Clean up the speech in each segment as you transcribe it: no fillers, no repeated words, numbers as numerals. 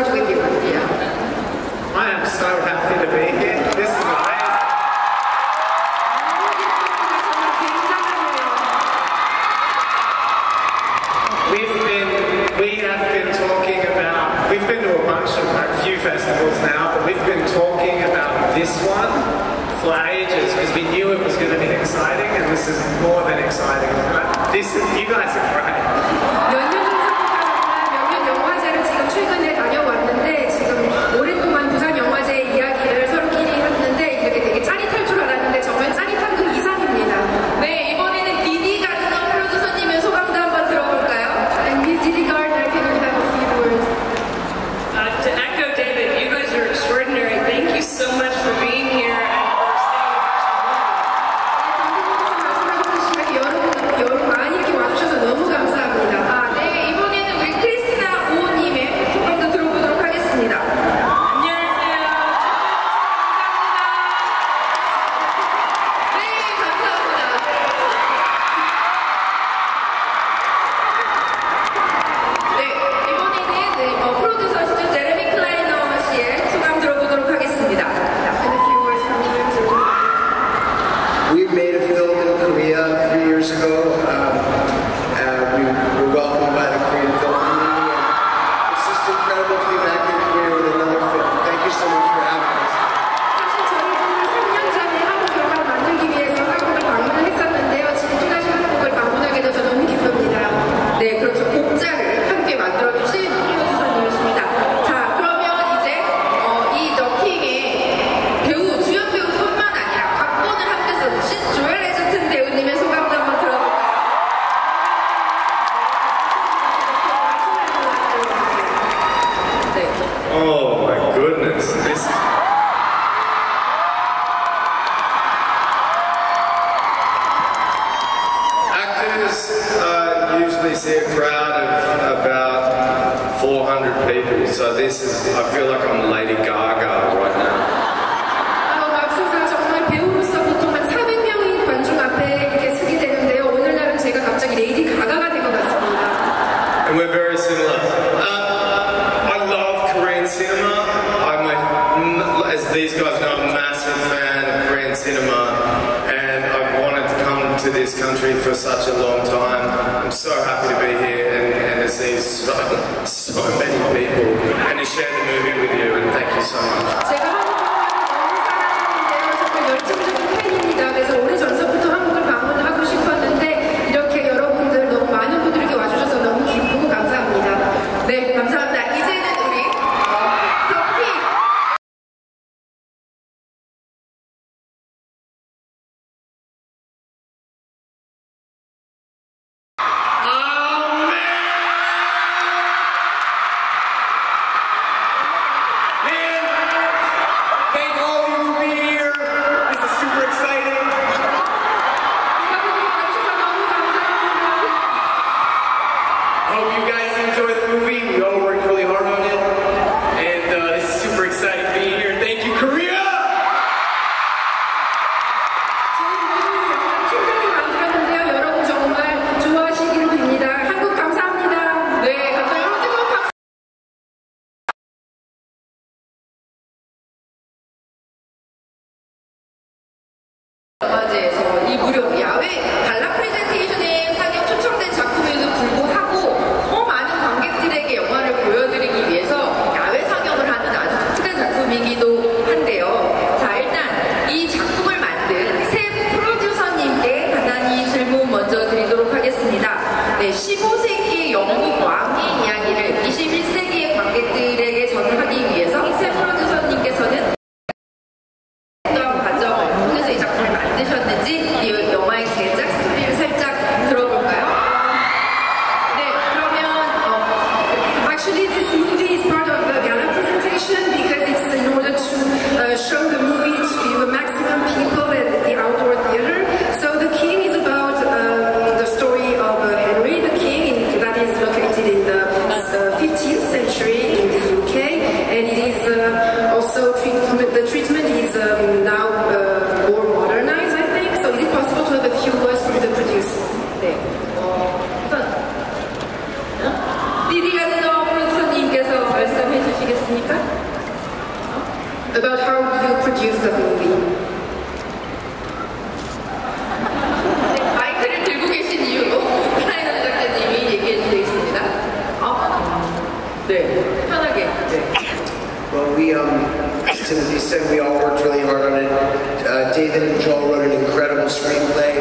주게 되거든요. I am so happy to be here. This is amazing. We've been to a bunch of a few festivals now, but we've been talking about this one for ages because we knew it was going to be exciting, and this is more than exciting. You guys are great. 몇년 영화제를 지금 최근에 다녀왔는데 지금 오랫동안 부산 영화제 이야기를 서로끼리 했는데 이렇게 되게 짜릿할 줄 알았는데 정말 짜릿한 그 이상입니다. 네, 이번에는 디디 가드너 프로듀서님의 소감도 한번 들어볼까요? And Miss Didi Gardner, can you have a few words? To echo David, you guys are extraordinary. Thank you so much for being here and for staying. 여러분 많이 이렇게 와주셔서 너무 감사합니다. 아, 네, 이번에는 우리 크리스티나 오님의 소감도 들어보도록 하겠습니다. 안녕하세요. 감사합니다. 네, 감사합니다. 네, 이번에는 프로듀서시죠 제레미 클라이너 씨의 소감 들어보도록 하겠습니다. We made a film in Korea 3 years ago. We were welcomed by the Korean film community, and it's just incredible to be back in Korea with another film. Thank you so much for having us. 사실 저희도 3년 전에 한국 영화를 만들기 위해서 한국을 방문을 했었는데요. 지금 또다시 한국을 방문하게 돼서 너무 기쁩니다. 네, 그렇죠. 곡자를 함께 만들어주신 프로듀서님이십니다. 자, 그러면 이제 이 더킹의 배우, 주연 배우뿐만 아니라 각본을 함께 써주신 조엘 에저튼 배우님의 소감도 한번 들어볼까요? 네. Oh my goodness. This is... Actors usually see a crowd of about 400 people, so this is, I feel like I'm Lady Gaga right now. 맙소사 정말 배우로서 보통 한 400명이 관중 앞에 이렇게 서게 되는데요. 오늘날은 제가 갑자기 레이디 가가가 된 것 같습니다. And we're very similar. I love Korean cinema. As these guys know, I'm a massive fan of Korean cinema, and I've wanted to come to this country for such a long time. I'm so happy to be here and to see so many people and to share the movie with you, and thank you so much. 제가 한국 영화를 너무 사랑하는데요. 정말 열정적인 팬입니다. 그래서 오래전서부터 한국을 방문하고 싶었는데 이렇게 여러분들 너무 많은 분들이 이렇게 와주셔서 너무 기쁘고 감사합니다. 네, 감사합니다. 이제는 우리 더킹 Thank all of you for being here. This is super exciting. 여러분들이 와주셔서 너무 감사합니다. I hope you guys enjoy the movie. We all worked really hard on it, and this is super exciting being here. Thank you, Korea. 저희 모두 영화를 힘들게 만들었는데요. 여러분 정말 좋아하시길 빕니다. 한국 감사합니다. 네, 감사합니다. 여러분 뜨거운 박수. 영화제에서 이 무료 야외 관람 프레젠테이션에 상영 초청된 작품에도 불구하고 더 많은 관객들에게 영화를 보여드리기 위해서 야외 상영을 하는 아주 독특한 작품이기도 한데요. 자, 일단 이 작품을 만든 새 프로듀서님께 간단히 질문 먼저 드리도록 하겠습니다. 네, 15세기의 영국 왕의 이야기를 21세기의 관객들에게 전하기 위해서 새 프로듀서님께서는 어떤 과정을 통해서 이 작품을 만드셨는지 이 영화의 about how you produced the movie. 마이크를 들고 계신 이유로 라이언 작가님이 얘기해 주시겠습니다. 네, 편하게. 네. Well, as Timothy said, we all worked really hard on it. David and Joel wrote an incredible screenplay.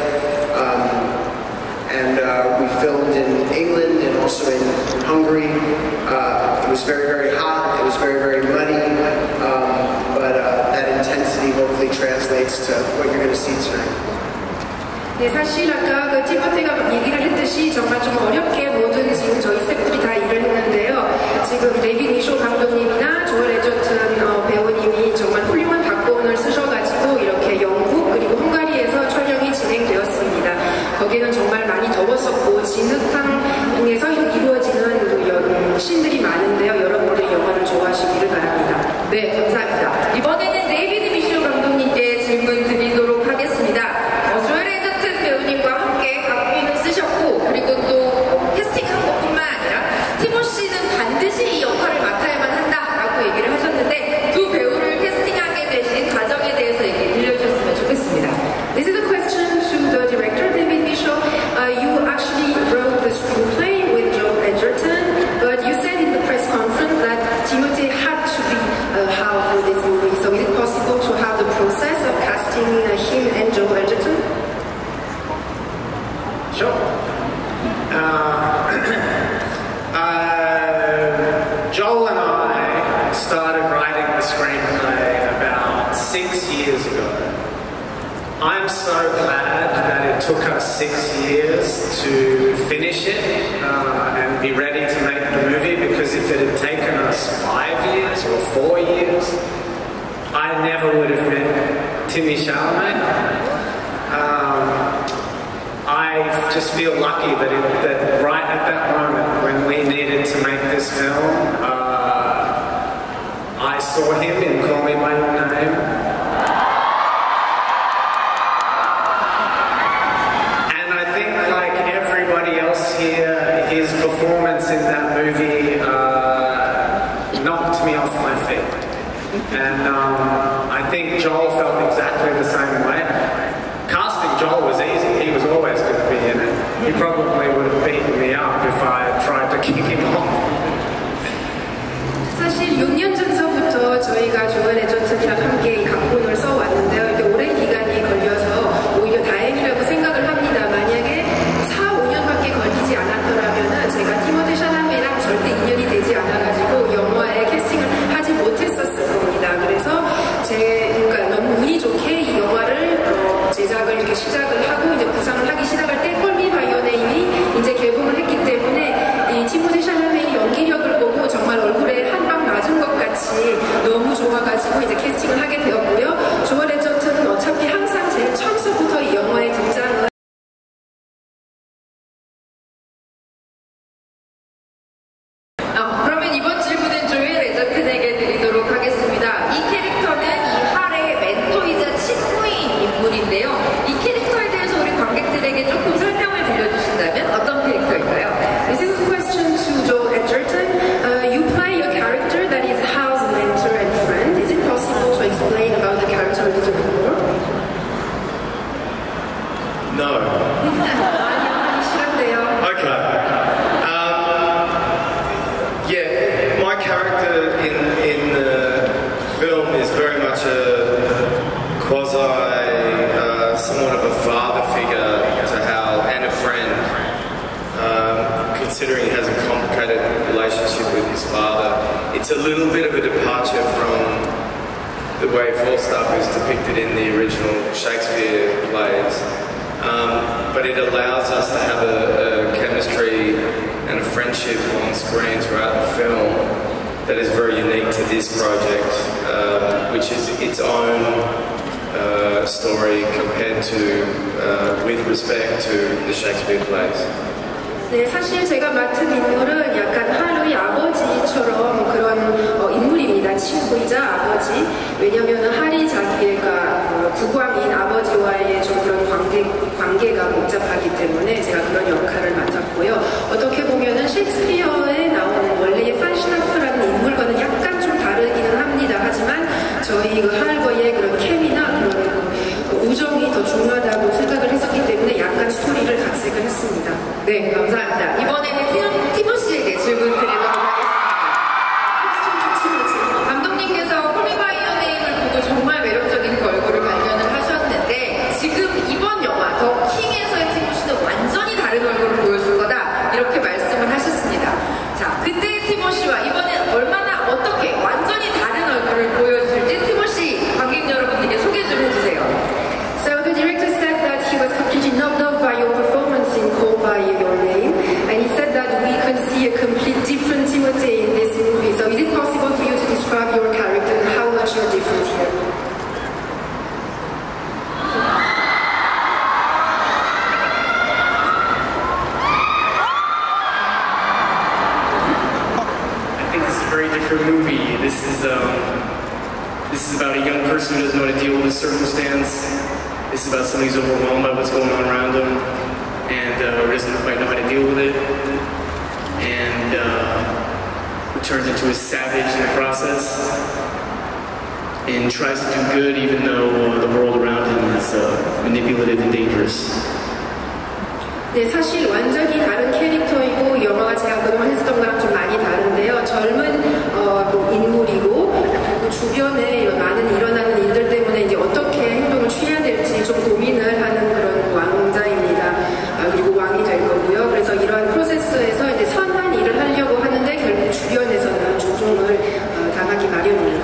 And we filmed in England and also in Hungary. It was very, very hot. It was very, very muddy. But that intensity hopefully translates to what you're going to see tonight. 네, 사실 아까 그 티모티가 얘기를 했듯이 정말 좀 어렵게 모든 지금 저희 스태프들이 다 일을 했는데요. 지금 데이빗 미쇼 감독님이나 조엘 에저튼 배우님이 정말 훌륭한 각본을 쓰셔가지고 이렇게 영국 그리고 헝가리에서 촬영이 진행되었습니다. 거기는 정말 많이 더웠었고 진흙탕에서 이루어지는 씬들이 많은데요. 여러분들이 영화를 좋아하시기를 바랍니다. 네, 감사합니다. 이번에는 데이비드 미쇼 감독님께 질문 드리도록 하겠습니다. 조엘 에저튼 배우님과 함께 각본을 쓰셨고 그리고 또 캐스팅한 것뿐만 아니라 티모 씨는 반드시 이 역할을 맡아야만 한다라고 얘기를 하셨는데 두 배우를 캐스팅하게 되신 과정에 대해서 얘기 들려주셨으면 좋겠습니다. This is a question to the director David Michaud. You actually wrote the screenplay with Joel Edgerton, but you said in the press conference that Timothy had to be Hal for this movie. So is it possible to have the process of casting him and Joel Edgerton? Sure. Joel and I started writing the screenplay about 6 years ago. I'm so glad that it took us 6 years to finish it and be ready to make the movie, because if it had taken us 5 years or 4 years, I never would have met Timmy Chalamet. I just feel lucky that right at that moment when we needed to make this film, I saw him in Call Me By Your Name. And I think, like everybody else here, his performance in that movie knocked me off my feet. And I think Joel felt exactly the same way. Casting Joel was easy. He was always going to be in it. He probably would have beaten me up if I had tried to kick him off. 사실 6년 전서부터 저희가 조엘 에저튼이랑 함께 이 각본을 써왔는데요. 이게 오랜 기간이 걸려서 오히려 다행이라고 생각을 합니다. 만약에 4, 5년밖에 걸리지 않았더라면 제가 티모티 샬라메랑 절대 인연이 되지 않아가지고 영화에 캐스팅을 하지 못했었을 겁니다. 그래서 그러니까 너무 운이 좋게 이 영화를 제작을 이렇게 시작을 하고 이제 구상을 하기 시작할 때 콜미 바이 어 네임이 이제 개봉을 했기 때문에 이 티모티 샬라메의 연기력을 보고 정말 얼굴에 한 방 맞은 것 같이 너무 좋아가지고 이제 캐스팅을 하게 되었고요. 조엘 에저튼은 어차피 항상 제일 처음서부터 이 영화에 등장을 그러면 이번 질문은 조엘 에저튼에게 드리도록 하겠습니다. 이 캐릭터는 이 할의 멘토이자 친구인 인물인데요. 이 캐릭터에 대해서 우리 관객들에게 조금 설명을 들려주신다면 어떤 캐릭터일까요? This is a question to Joel Edgerton. You play a character that is Hal's mentor and friend. Is it possible to explain about the character a little bit more? No. 아니요, 싫은데요. Okay. Yeah, my character in the film is very much a somewhat of a father figure to Hal and a friend, considering he has a complicated relationship with his father. It's a little bit of a departure from the way Falstaff is depicted in the original Shakespeare plays. But it allows us to have a chemistry and a friendship on screen throughout the film that is very unique to this project, which is its own story compared to, with respect to the Shakespeare plays. 네, 사실 제가 맡은 인물은 약간 하루의 아버지처럼 그런 인물입니다. 친구이자 아버지. 왜냐면 할이 자기가 국왕인 아버지와의 좀 그런 관계가 복잡하기 때문에 제가 그런 역할을 맡았고요. 어떻게 보면은 셰익스피어에 나오는 원래의 판시나프라는 인물과는 약간 좀 다르기는 합니다. 하지만 저희 This is about a young person who doesn't know how to deal with a circumstance. This is about somebody who's overwhelmed by what's going on around him and who doesn't quite know how to deal with it, and who turns into a savage in the process and tries to do good even though the world around him is manipulative and dangerous. 네, 사실 완전히 다른 캐릭터이고 영화가 제가 그동안 했었던 거랑 좀 많이 다른데요. 젊은 인물이고 그리고 주변에 많은 일어나는 일들 때문에 이제 어떻게 행동을 취해야 될지 좀 고민을 하는 그런 왕자입니다. 그리고 왕이 될 거고요. 그래서 이러한 프로세스에서 이제 선한 일을 하려고 하는데 결국 주변에서는 조종을 당하기 마련입니다.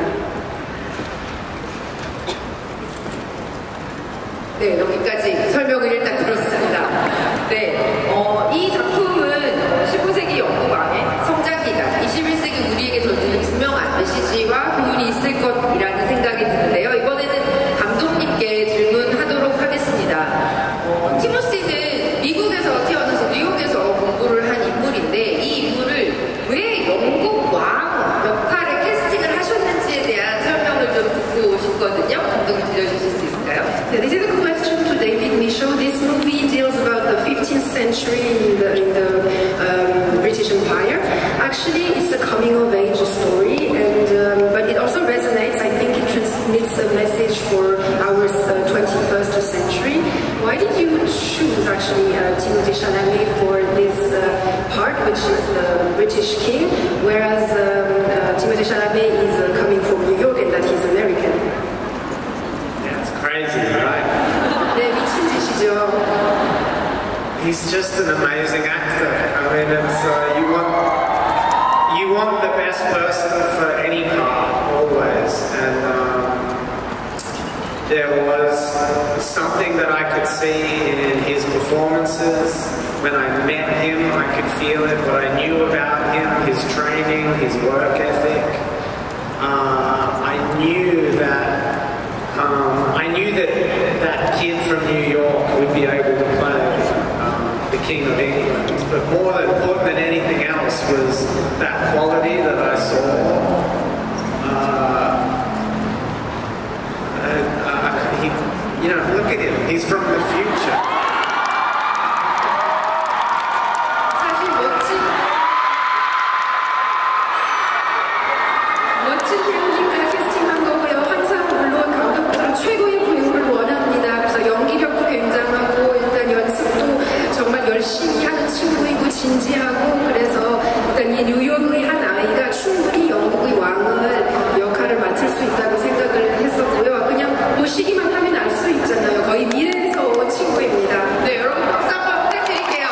네, 여기까지 설명을 일단 들었습니다. 네, 이 작품은 19세기 영국 왕의 성장기간, 21세기 우리에게 던지는 분명한 메시지와 교훈이 있을 것이라는 생각이 드는데요. 이번에는 감독님께 질문하도록 하겠습니다. 티모시는 미국에서 태어나서 뉴욕에서 공부를 한 인물인데 이 인물을 왜 영국 왕 역할에 캐스팅을 하셨는지에 대한 설명을 좀 듣고 싶거든요. 감독님 들려주실 수 있을까요? Yeah, this is a question to David Michaud. This movie deals about the 15th century in the British Empire. Actually, it's a coming-of-age story, and but it also resonates. I think it transmits a message for our 21st century. Why did you choose actually Timothée Chalamet for this part, which is the British king, whereas Timothée Chalamet is coming from New York and that he's American? Yeah, it's crazy, right? 네, 미친 짓이죠. He's just an amazing actor. I mean, it's you want the best person for any part, always. And there was something that I could see in his performances. When I met him, I could feel it. What I knew about him, his training, his work ethic. I knew that kid from New York would be able to play the King of England. But more important than anything else was that quality that I saw. Look at him. He's from the future. 사실 멋진 배우님들 캐스팅한 거고요. 항상 물론 감독들은 최고의 배우를 원합니다. 그래서 연기력도 굉장하고 일단 연습도 정말 열심히 하는 친구이고 진지하고 그래서 일단 이 뉴욕의 한 아이가 충분히 영국의 왕을 역할을 맡을 수 있다고 생각을 했었고요. 그냥 보시기만 하면 알 수 있잖아요. 거의 미래에서 온 친구입니다. 네, 여러분 박수 한번 부탁드릴게요.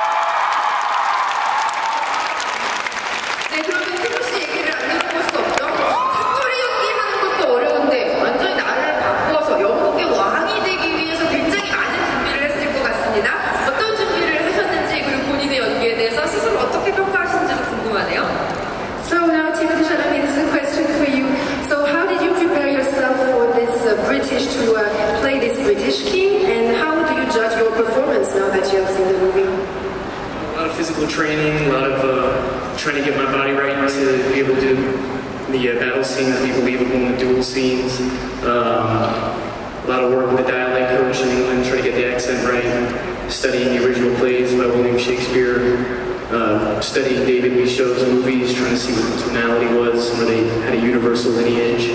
네, 그러면 티모시 얘기를 안 해볼 수 없죠. 사투리 연기하는 것도 어려운데 완전히 나를 바꿔서 영국의 왕이 되기 위해서 굉장히 많은 준비를 했을 것 같습니다. 어떤 준비를 하셨는지 그리고 본인의 연기에 대해서 스스로 어떻게 평가하시는지도 궁금하네요. So now, Timothée Chalamet, this is a question for you. So how did you prepare yourself for this British to play this British king, and how do you judge your performance now that you have seen the movie? A lot of physical training, a lot of trying to get my body right to be able to do the battle scenes, be believable in the duel scenes. A lot of work with the dialect coach in England, trying to get the accent right. Studying the original plays by William Shakespeare. Studying David Michaud's movies, trying to see what the tonality was, where they had a universal lineage.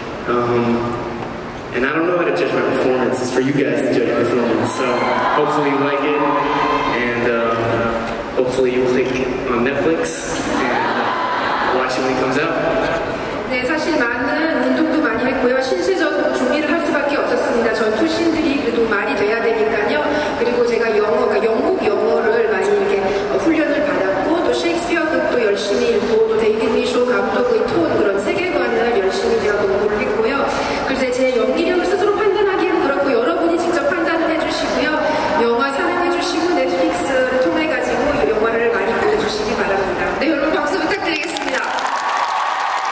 And I don't know how to judge my performance. It's for you guys to judge my performance. So hopefully you like it, and hopefully you'll click on Netflix and watch it when it comes out. 네, 사실 많은 운동도 많이 했고요. 신체적으로 준비를 할 수밖에 없었습니다. 전투신들이 그래도 말이 돼야 되니까요. 그리고 제가 그러니까 영국 영어를 많이 이렇게 훈련을 받았고 또 셰익스피어 극도 열심히 읽고 또 데이빗 미쇼 감독의 톤 그런 세계관을 열심히 제가 공부를 했고요. 그래서 제 연기력을 스스로 판단하기에는 그렇고 여러분이 직접 판단을 해주시고요. 영화 사랑해주시고 넷플릭스를 통해가지고 이 영화를 많이 보여주시기 바랍니다. 네, 여러분 박수 부탁드리겠습니다.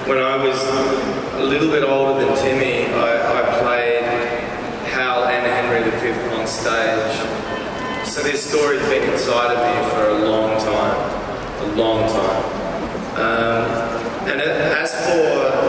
when I was a little bit older than Timmy, I played Hal and Henry V on stage. So this story's been inside of me for a long time. And as for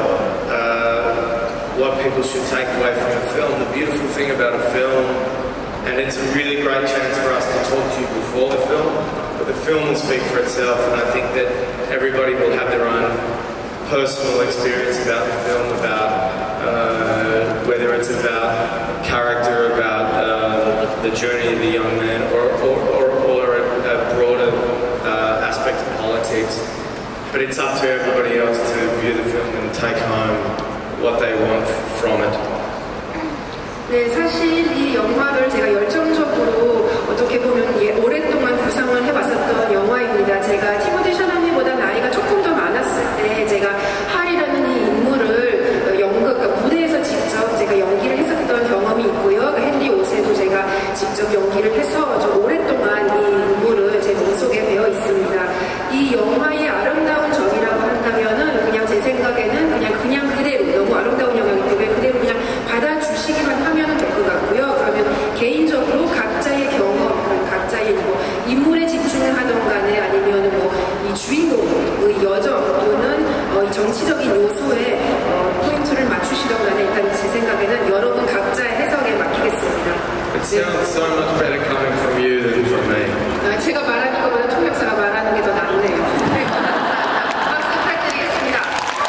what people should take away from the film, the beautiful thing about a film, and it's a really great chance for us to talk to you before the film, but the film will speak for itself, and I think that everybody will have their own personal experience about the film, about whether it's about character, about the journey of the young man, or a broader aspect of politics. But it's up to everybody else to view the film and take home what they want from it. 네, 사실 이 영화를 제가 열정적으로 어떻게 보면 오랫동안 구상을 해왔었던 영화입니다. 제가 티모티 샬라메보다 나이가 조금 더 많았을 때 제가 할이라는 이 인물을 연극, 무대에서 직접 제가 연기를 했었던 경험이 있고요. 헨리 5세도 제가 직접 연기를 해서 좀 오랫동안 이 인물을 제 몸속에 배어 있습니다. 이 영화의 아름다운 점이라고 한다면은 그냥 제 생각에는 그냥 그대로 너무 아름다운 영화이기 때문에 그대로 그냥 받아주시기만 하면 될 것 같고요. 그러면 개인적으로 각자의 경험, 각자의 뭐 인물에 집중을 하던 간에 아니면 뭐 이 주인공의 여정 또는 이 정치적인 요소에 포인트를 맞추시던 간에 일단 제 생각에는 여러분 각자의 해석에 맡기겠습니다. It sounds so much better coming from you than from me. 제가 말하는 것보다 통역사가 말하는 게 더 낫네요. 박수 부탁드리겠습니다.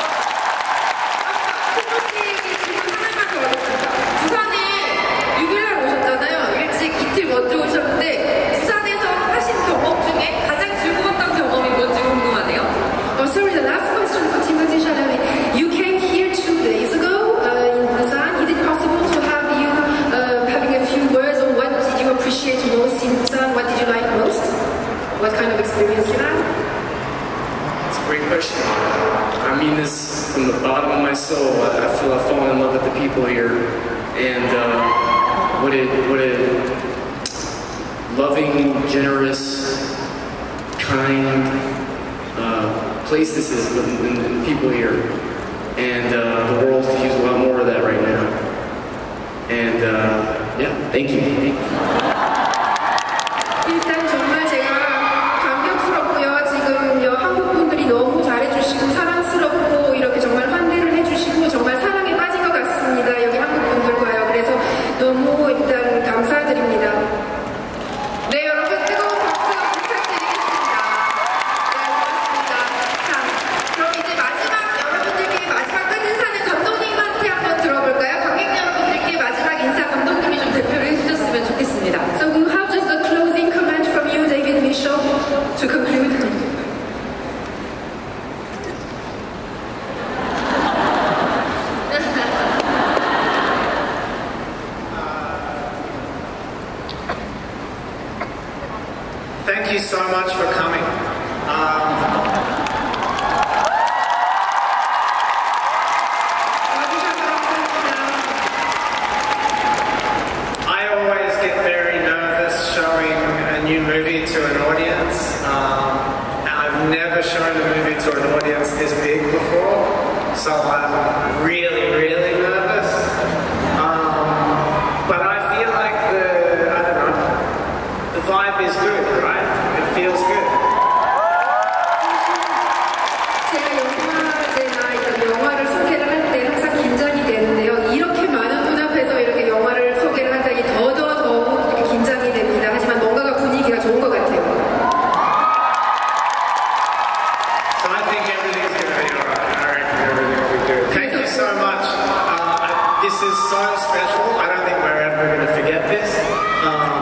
팀모티에게 질문 하나만 더 하겠습니다. 부산에 6일날 오셨잖아요. 일찍 이틀 먼저 오셨는데 부산에서 하신 경험 중에 가장 즐거웠던 경험이 뭔지 궁금하네요. Sorry, the last question for Timothy Chalamet. You came here 2 days ago in Busan. Is it possible to have you having a few words on what did you appreciate most in Busan? What did you like most? What kind of experience you had? It's a great question. I mean this from the bottom of my soul. I feel I've fallen in love with the people here, and what a loving, generous, kind place this is, and people here, and the world could use a lot more of that right now. And yeah, thank you. 일단 정말 제가 감격스럽고요. 지금 한국 분들이 너무 잘해주시고 사랑스럽고 이렇게 정말 환대를 해주시고 정말 사랑에 빠진 것 같습니다. 여기 한국 분들과요. 그래서 너무 일단 감사드립니다. 네, 여러분 뜨거운 박수 부탁드리겠습니다. 네, 고맙습니다. 자, 그럼 이제 마지막 여러분들께 마지막 끝인사는 감독님한테 한번 들어볼까요? 관객 여러분들께 마지막 인사 감독님이 좀 대표를 해주셨으면 좋겠습니다. So we'll have just a closing comment from you, David Michaud, to conclude. Thank you so much for coming. I always get very nervous showing a new movie to an audience. I've never shown a movie to an audience this big before, so I'm really, really nervous. But I feel like the vibe is good, right? It feels good. 제가 영화를 소개를 할 때 항상 긴장이 되는데요. 이렇게 많은 분 앞에서 이렇게 영화를 소개를 한다니 더욱 이렇게 긴장이 됩니다. 하지만 뭔가가 분위기가 좋은 것 같아요. So I think everything's going to be alright. I reckon everything will be good. Thank you so much. This is so special. I don't think we're ever going to forget this.